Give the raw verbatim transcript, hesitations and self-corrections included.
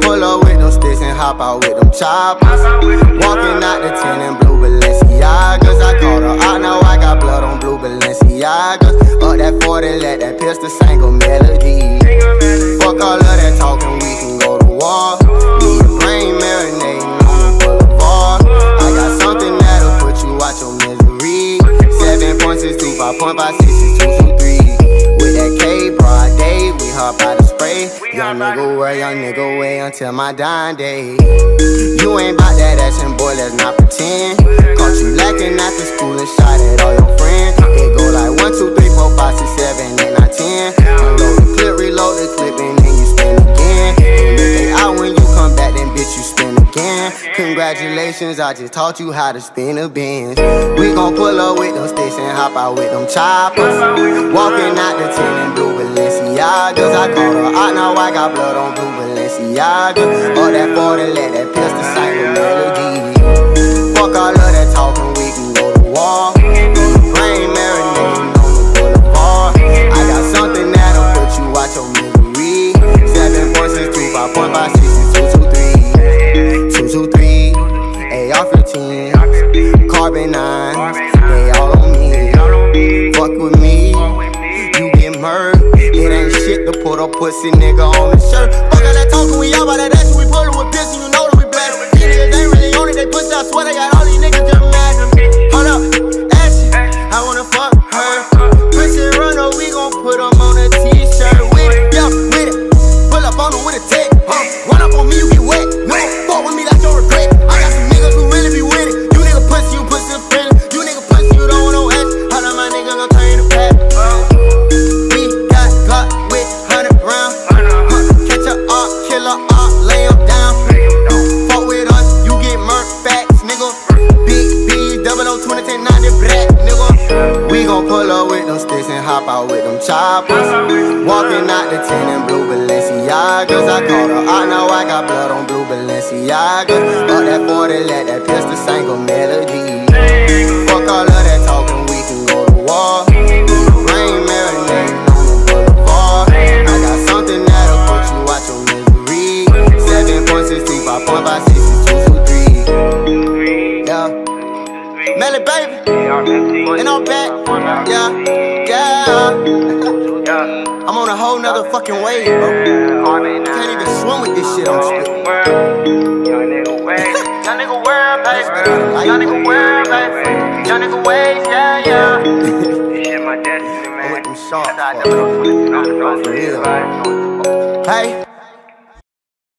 pull up with them sticks and hop out with them choppers. Walking out the ten in blue Balenciagas. I called her out, now I got blood on blue Balenciagas. Up that forty, let that pistol single melody. Fuck all of that talking, we can go to war. Need a brain marinating on the boulevard. I got something that'll put you out your misery. Seven point six two, five point five six six two two three. With that K, broad day, we hop out the spray. Young nigga way, young nigga way until my dying day. You ain't bout that action, boy, let's not pretend. Caught you lacking after school and shot at all your friends. It go like one, two, three, four, five, six, seven, eight, nine, ten. Unload the clip, reload the clip, and then you spin again. And if they out when you come back, then bitch, you spin again. Congratulations, I just taught you how to spin a Benz. We gon' pull up with them sticks and hop out with them choppers. Walking out the ten in blue Balenciagas. I called her out, now I got blood on blue Balenciagas. Up that forty, let that pistol sing the melody. Fuck all of that talking, we can go to war. Brain marinating on the boulevard. I got something that'll put you out your misery. Seven point six two, five point five six six two two three. Two two three, A R fifteen, carbon nine, they all on me. Fuck with me, you get murdered. It ain't shit to put a pussy nigga on the shirt. Fuck all that talking, we all about that action. We pullin' with pistol, you know that we blast. These niggas ain't really on it, they pussy, I swear they got all these niggas just mad. Hold up, action, I wanna fuck her. Pussy runner, we gon' put them on a t-shirt. With it, yeah, with it. Pull up on them with a tech, huh? Run up on me, you get wet. No, fuck with me, that's your regret. I got some niggas who really be with it. You nigga pussy, you pussy friendly. You nigga pussy, you don't want no action. How my nigga gon' turn the back? We got Glock with hundred round. Huh, catch a op, kill a op, lay him down. Fuck with us, you get murked, facts, nigga. Big B, double O, twenty, ten, ninety, black, nigga. We gon' pull up with them sticks and hop out with them choppers. Walking out the ten in blue Balenciagas. I called her out, now I got blood on blue Balenciagas. Up that forty, let that pistol sing a melody. Fuck all of that talking, we can go to war. Brain marinating on the boulevard. I got something that'll put you out your misery. Seven point six two, five point five six six two two three. Yeah, Melly baby, and I'm back. Yeah, yeah. I'm on a whole nother fucking wave, bro. Can't even swim with this shit I'm spitting. Young nigga way, young nigga way, baby. Young nigga way, baby. Young nigga way, yeah, yeah. This shit my destiny, man. I'm with them sharks, I never know for real. Hey.